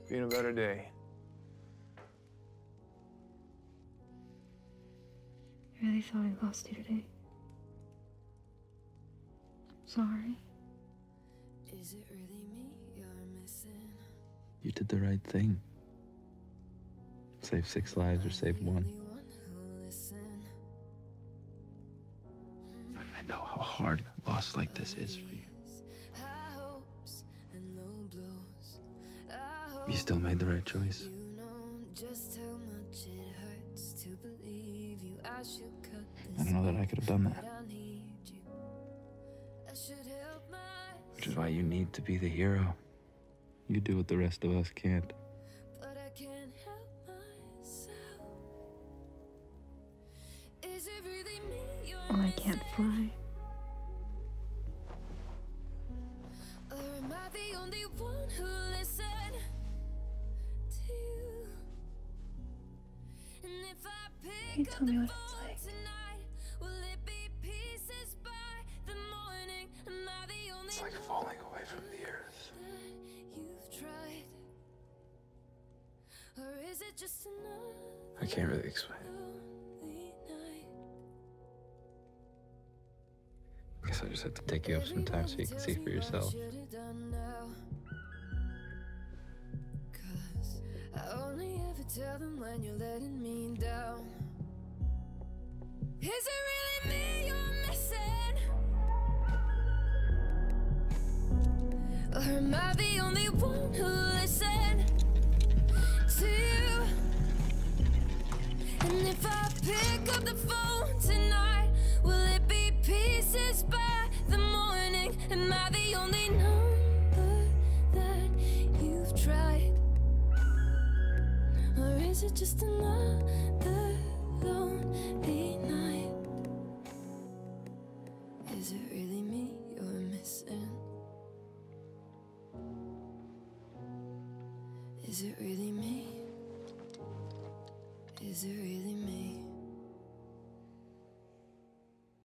be in a better day. I really thought I lost you today. I'm sorry. Is it really me you're missing? You did the right thing. Save 6 lives or save 1. I know how hard a loss like this is for you. You still made the right choice. I don't know that I could have done that. Which is why you need to be the hero. You do what the rest of us can't. Well, I can't fly. Can you tell me what it's like? It's like falling away from the earth. I can't really explain it. I guess I just have to take you up sometime so you can see for yourself. I only ever tell them when you're letting me down. Is it really me you're missing? Or am I the only one who listens to you? And if I pick up the phone tonight, will it be pieces by the morning? Am I the only number that you've tried? Or is it just another lonely night? Is it really me you're missing? Is it really me? Is it really